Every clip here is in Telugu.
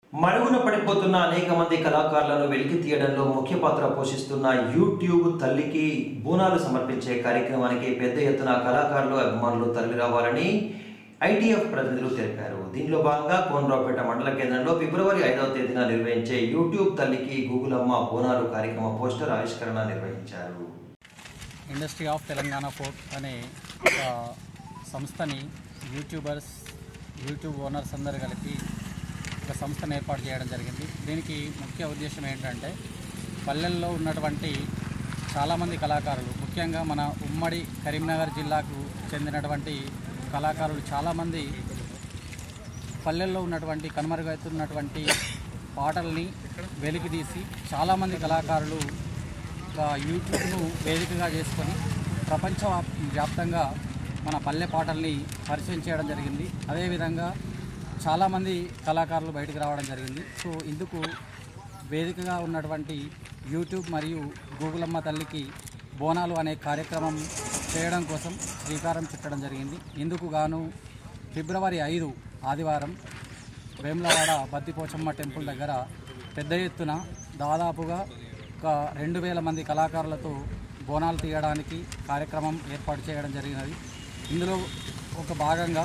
మరుగున పడిపోతున్న అనేక మంది కళాకారులను వెలికి తీయడంలో ముఖ్య పాత్ర పోషిస్తున్న యూట్యూబ్ తల్లికి బోనాలు సమర్పించే కార్యక్రమానికి పెద్ద ఎత్తున కళాకారులు అభిమానులు తరలిరావాలని ఐటీఎఫ్ ప్రతినిధులు తెలిపారు. దీనిలో భాగంగా కోనరావుపేట మండల కేంద్రంలో ఫిబ్రవరి 5వ తేదీన నిర్వహించే యూట్యూబ్ తల్లికి గూగులమ్మ బోనాలు కార్యక్రమ పోస్టర్ ఆవిష్కరణ నిర్వహించారు. ఇండస్ట్రీ ఆఫ్ తెలంగాణ ఫోక్ అనే సంస్థని యూట్యూబ్ ఓనర్స్ అందరూ కలిపి ఒక సంస్థను ఏర్పాటు చేయడం జరిగింది. దీనికి ముఖ్య ఉద్దేశం ఏంటంటే పల్లెల్లో ఉన్నటువంటి చాలామంది కళాకారులు, ముఖ్యంగా మన ఉమ్మడి కరీంనగర్ జిల్లాకు చెందినటువంటి కళాకారులు చాలామంది పల్లెల్లో ఉన్నటువంటి కనుమరుగవుతున్నటువంటి పాటల్ని వెలికితీసి చాలామంది కళాకారులు యూట్యూబ్ను వేదికగా చేసుకొని ప్రపంచ వ్యాప్తంగా మన పల్లె పాటల్ని పరిచయం చేయడం జరిగింది. అదేవిధంగా చాలామంది కళాకారులు బయటకు రావడం జరిగింది. సో ఇందుకు వేదికగా ఉన్నటువంటి యూట్యూబ్ మరియు గూగులమ్మ తల్లికి బోనాలు అనే కార్యక్రమం చేయడం కోసం శ్రీకారం చుట్టడం జరిగింది. ఇందుకు గాను ఫిబ్రవరి 5 ఆదివారం వేములవాడ బద్దిపోచమ్మ టెంపుల్ దగ్గర పెద్ద ఎత్తున దాదాపుగా ఒక 2000 మంది కళాకారులతో బోనాలు తీయడానికి కార్యక్రమం ఏర్పాటు చేయడం జరిగినది. ఇందులో ఒక భాగంగా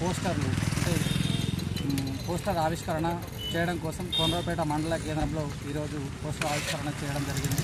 పోస్టర్ ఆవిష్కరణ చేయడం కోసం కోనరావుపేట మండల కేంద్రంలో ఈరోజు పోస్టర్ ఆవిష్కరణ చేయడం జరిగింది.